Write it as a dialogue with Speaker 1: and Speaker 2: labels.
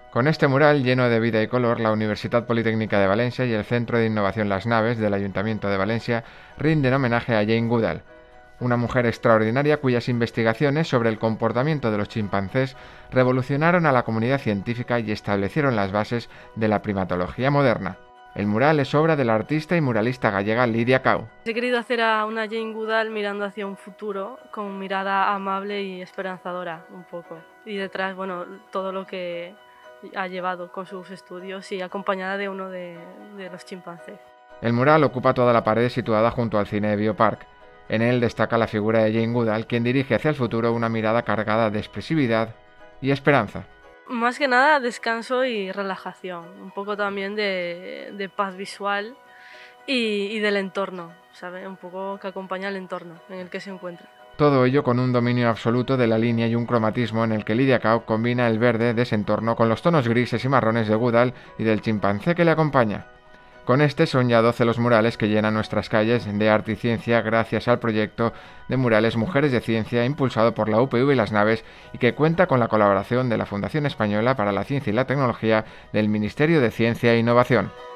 Speaker 1: Con este mural lleno de vida y color, la Universidad Politécnica de Valencia y el Centro de Innovación Las Naves del Ayuntamiento de Valencia rinden homenaje a Jane Goodall, una mujer extraordinaria cuyas investigaciones sobre el comportamiento de los chimpancés revolucionaron a la comunidad científica y establecieron las bases de la primatología moderna. El mural es obra de la artista y muralista gallega Lidia Cau.
Speaker 2: He querido hacer a una Jane Goodall mirando hacia un futuro con mirada amable y esperanzadora un poco. Y detrás, bueno, todo lo que ha llevado con sus estudios y acompañada de uno de los chimpancés.
Speaker 1: El mural ocupa toda la pared situada junto al cine de Biopark. En él destaca la figura de Jane Goodall, quien dirige hacia el futuro una mirada cargada de expresividad y esperanza.
Speaker 2: Más que nada descanso y relajación, un poco también de paz visual y del entorno, ¿sabe? Un poco que acompaña al entorno en el que se encuentra.
Speaker 1: Todo ello con un dominio absoluto de la línea y un cromatismo en el que Lidia Cau combina el verde de ese entorno con los tonos grises y marrones de Goodall y del chimpancé que le acompaña. Con este son ya 12 los murales que llenan nuestras calles de arte y ciencia gracias al proyecto de murales Mujeres de Ciencia impulsado por la UPV y Las Naves y que cuenta con la colaboración de la Fundación Española para la Ciencia y la Tecnología del Ministerio de Ciencia e Innovación.